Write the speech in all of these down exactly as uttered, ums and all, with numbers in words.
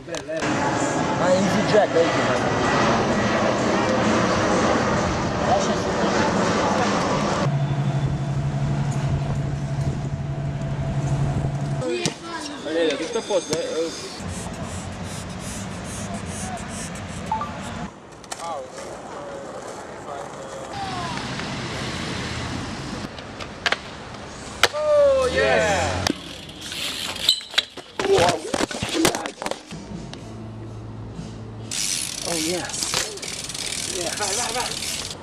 Ah, EasyJet, vedi? Valeria, tutto a posto? Eh? Oh yeah! Oh yes. Yeah, vai, vai, vai.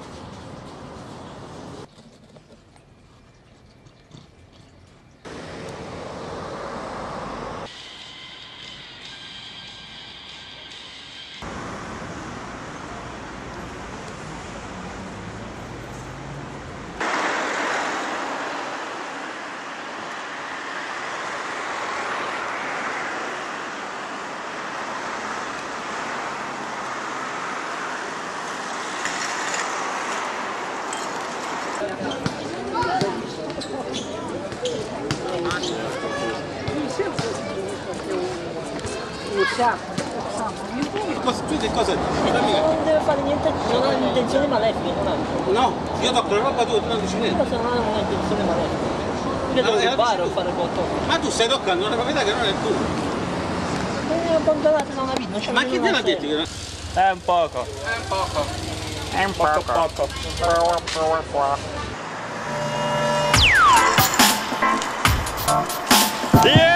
Tu che cosa dici? Non deve fare niente, non ha intenzioni malefiche, non ha. No, io tocco la roba tua, tu non dici niente. Se non ha un'intenzione malefica. Io devo No, rubare o fare qualcosa. Ma tu stai toccando una proprietà che non è tua. È abbandonata da una vita, non c'è Ma chi te l'ha detto? Che... È un poco. È un poco. È un poco poco. Yeah!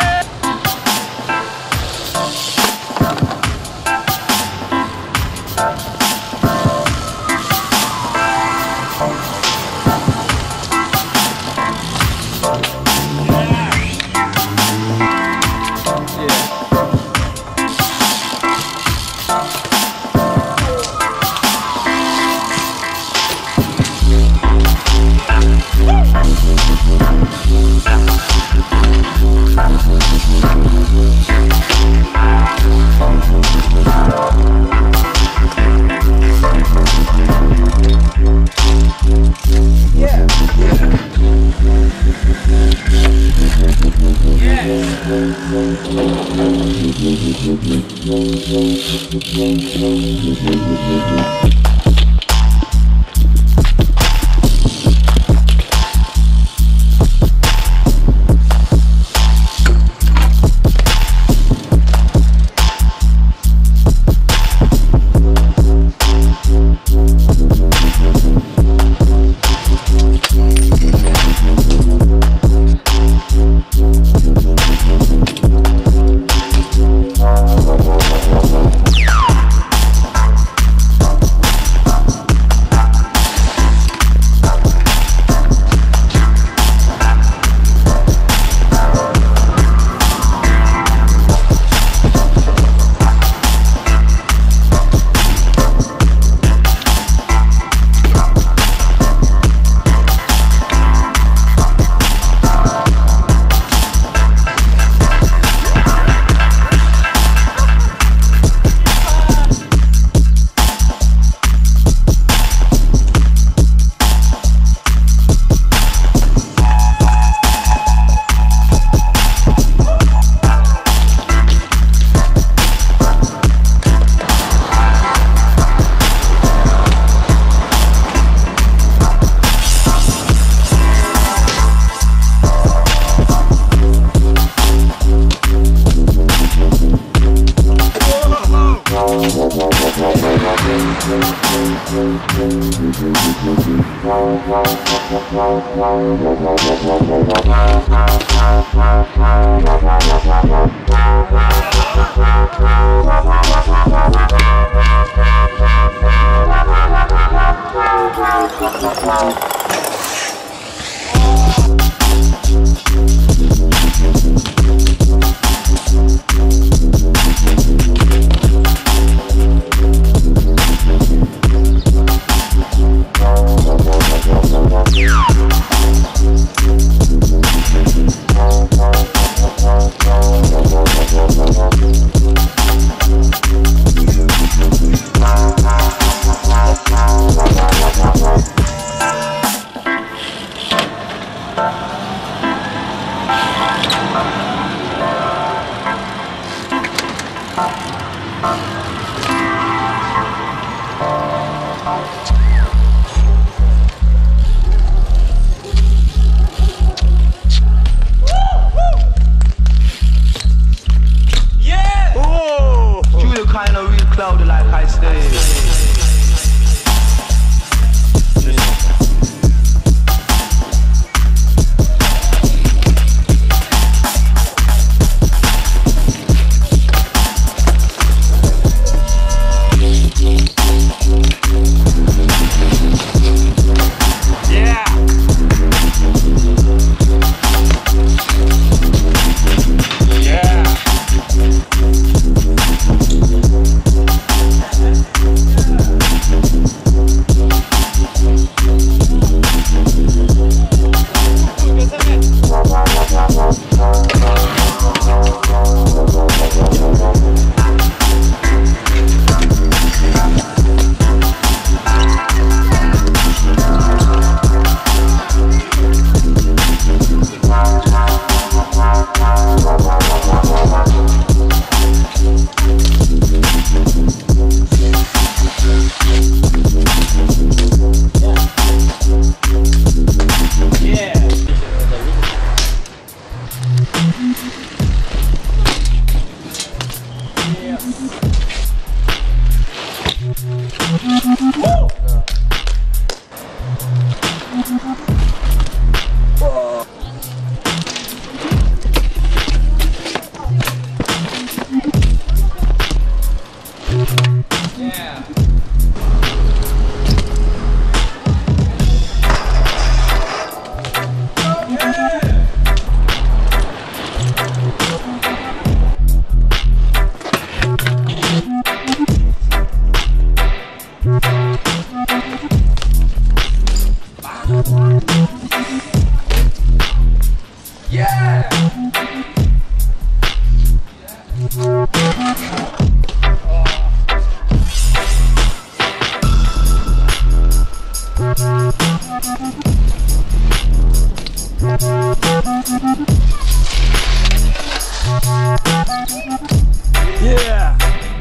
Yeah!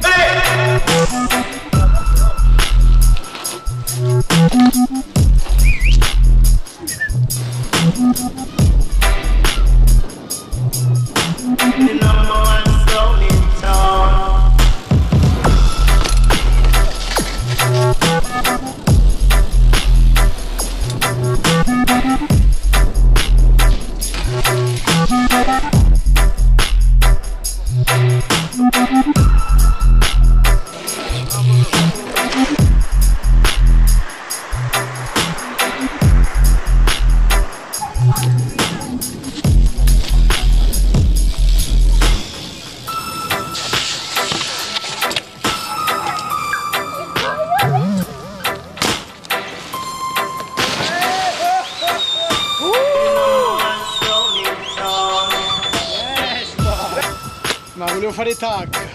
The number one song in town. Ma volevo fare tag.